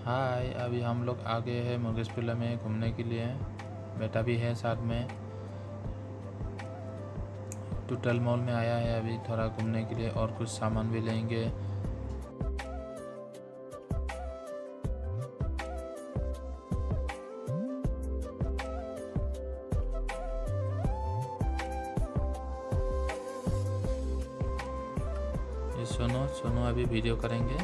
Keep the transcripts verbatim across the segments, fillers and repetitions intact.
हाय, अभी हम लोग आ गए हैं मुर्गेशपुला में घूमने के लिए। बेटा भी है साथ में। टोटल मॉल में आया है अभी थोड़ा घूमने के लिए और कुछ सामान भी लेंगे। ये सोनू सोनू अभी वीडियो करेंगे।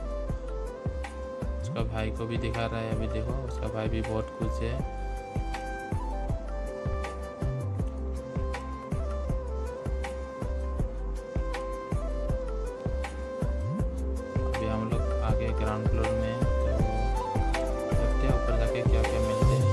उसका भाई को भी दिखा रहा है। अभी देखो उसका भाई भी बहुत खुश है। अभी हम लोग आगे ग्राउंड फ्लोर में, तो देखते हैं ऊपर जाके क्या क्या मिलते हैं।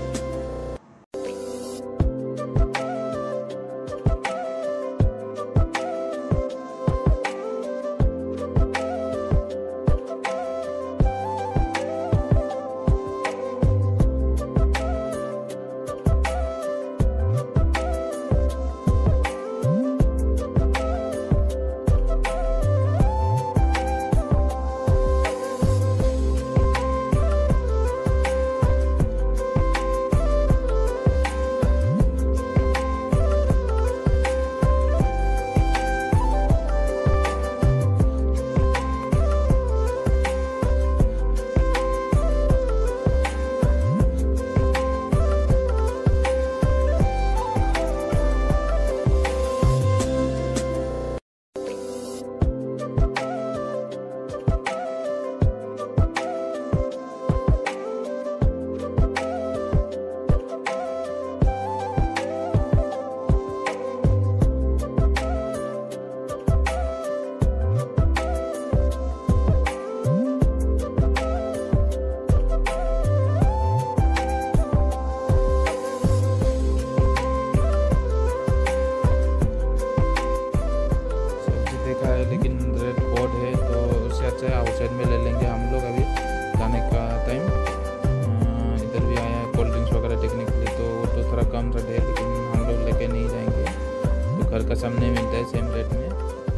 लेकिन रेड कोड है तो उससे अच्छा आउटसाइड में ले लेंगे हम लोग। अभी जाने का टाइम इधर भी आया है कोल्ड ड्रिंक्स वगैरह देखने के लिए, तो वो तो थोड़ा कम रेट है लेकिन हम लोग लेके नहीं जाएंगे। तो घर का सामने मिलता है सेम रेट में।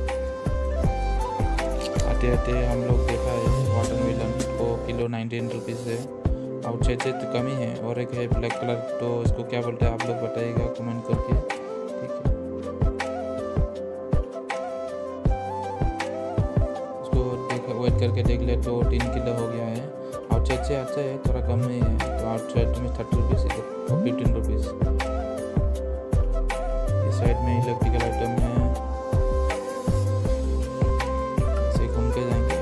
आते आते हम लोग देखा है वाटरमेलन को किलो नाइनटीन रुपीज़ है। आउटसाइड से तो कम ही है। और एक है ब्लैक कलर, तो इसको क्या बोलते हैं आप लोग बताइएगा कमेंट करके, ठीक है। वेट करके देख ले तो तीन किलो हो गया है। आउटसाइड से अच्छा है, थोड़ा कम नहीं है। तो आउटसाइड में थर्टी रुपीज़, इधर फिफ्टीन रुपीज़। इस साइड में इलेक्ट्रिकल आइटम है, इसे घूम के जाएंगे।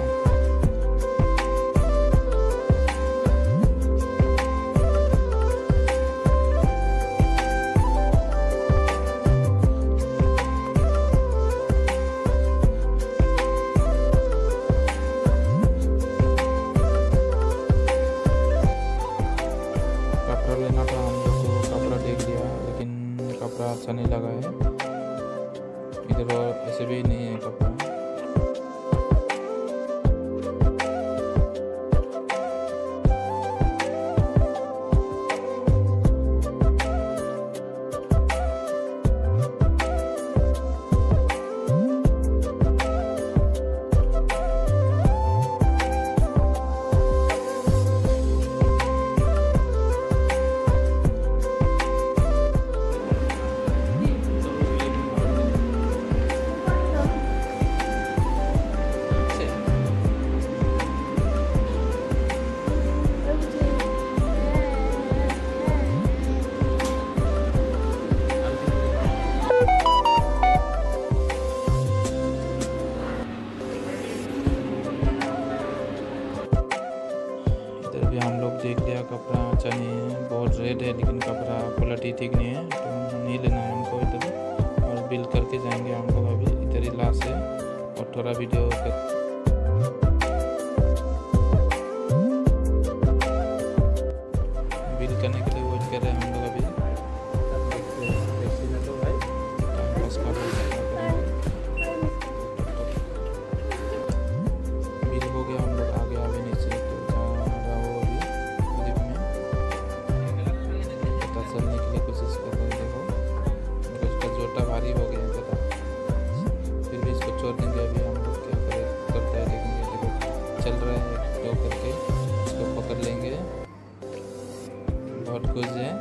लेना था हम लोग को, कपड़ा देख लिया लेकिन कपड़ा अच्छा नहीं लगा है इधर, और ऐसे भी नहीं है कपड़ा। अभी हम लोग देख लिया, कपड़ा अच्छा नहीं है, बहुत रेट है लेकिन कपड़ा क्वालिटी ठीक नहीं है, तो नहीं लेना है हमको इधर। और बिल करके जाएंगे हम लोग अभी, इधर ही लास्ट है। और थोड़ा वीडियो कर बिल करने के लिए वेट कर रहे हैं हम लोग अभी। टाइम पास कर रहे हैं। बिल हो गया, हम लोग आगे आगे नीचे तो चलने के लिए कोशिश कर रहे हैं। देखो उसका जोटा भारी हो गया है ज़्यादा, फिर भी छोड़ देंगे। अभी हम लोग क्या करें करता है देखेंगे। देखो चल रहा है एक दो करके। इसको पकड़ लेंगे। बहुत कुछ है।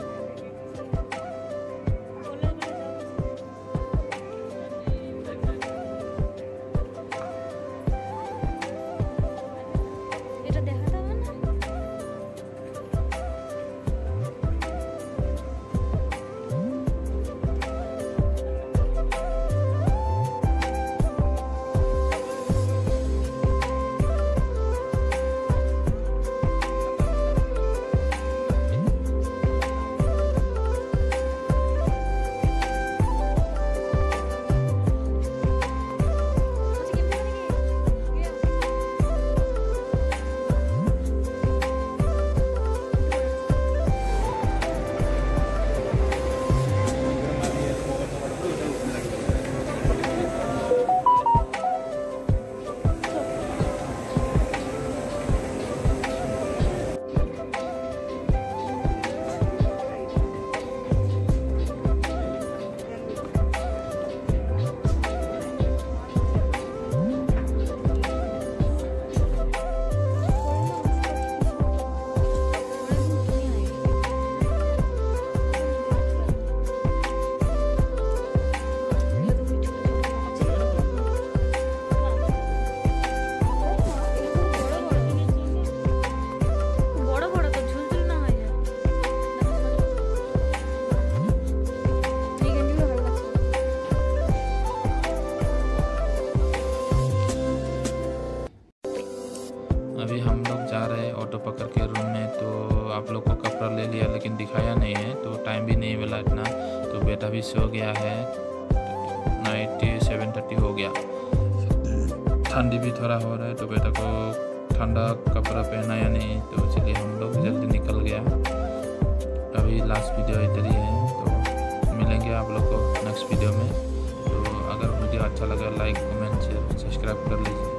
अभी हम लोग जा रहे हैं ऑटो पकड़ के रूम में। तो आप लोग को कपड़ा ले लिया लेकिन दिखाया नहीं है, तो टाइम भी नहीं मिला इतना। तो बेटा भी सो गया है, नाइट सेवन थर्टी हो गया। ठंडी भी थोड़ा हो रहा है, तो बेटा को ठंडा कपड़ा पहनाया नहीं, तो इसलिए हम लोग जल्दी निकल गया। अभी लास्ट वीडियो इधर ही है, तो मिलेंगे आप लोग को नेक्स्ट वीडियो में। तो अगर वीडियो अच्छा लगा लाइक कमेंट शेयर सब्सक्राइब कर लीजिए।